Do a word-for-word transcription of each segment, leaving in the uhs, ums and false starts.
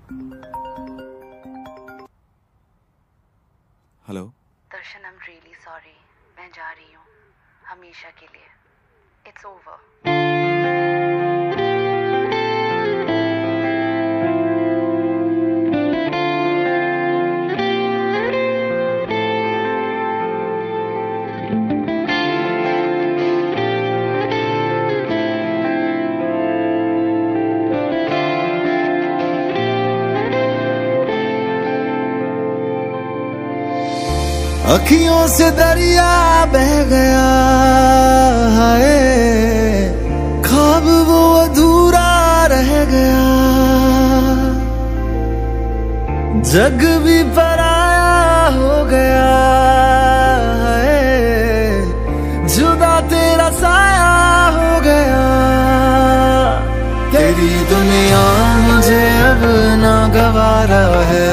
Hello Darshan, I am really sorry. मैं जा रही हूँ हमेशा के लिए। It's over. अखियों से दरिया बह गया है, ख्वाब वो अधूरा रह गया। जग भी पराया हो गया है, जुदा तेरा साया हो गया। तेरी दुनिया मुझे अब ना गवारा है,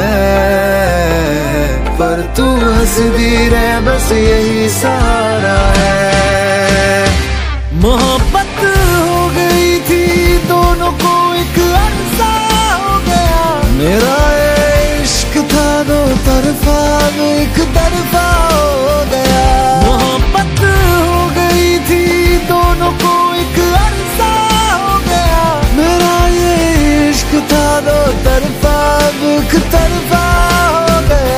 पर तू हंसदी रहे बस यही सहारा है। मोहब्बत हो गई थी दोनों को, एक अरसा हो गया। मेरा इश्क था दो तरफा, एक तरफा हो गया। मोहब्बत हो गई थी दोनों को, एक अरसा हो गया। मेरा ये इश्क था दो तरफा, एक तरफा हो गया।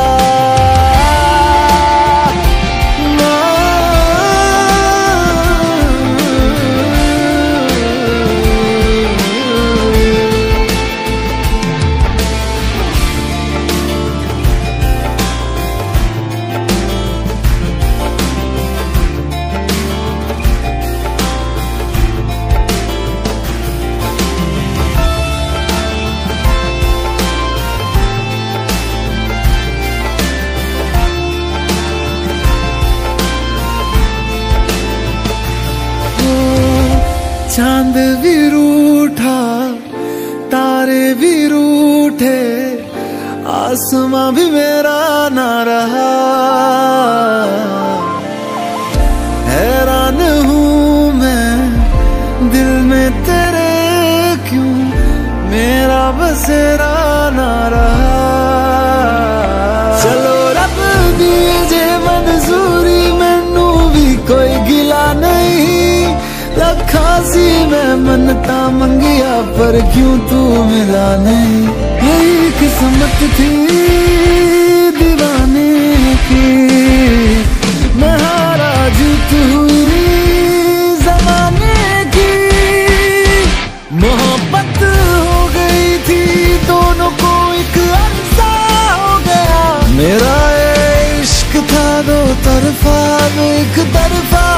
चांद भी रूठा, तारे भी रूठे, आसमां भी मेरा ना रहा। हैरान हूँ मैं दिल में तेरे, क्यों मेरा बसेरा ना रहा। चलो रब दिए जे मंजूरी, मैनू भी कोई गिला नहीं। लखासी मैं मनता मंगिया, पर क्यों तू मिला नहीं। यही किस्मत थी दीवाने की, मैं हारा जीत हुई जमाने की। मोहब्बत हो गई थी दोनों को, एक अरसा हो गया। मेरा इश्क था दो तरफा, एक तरफा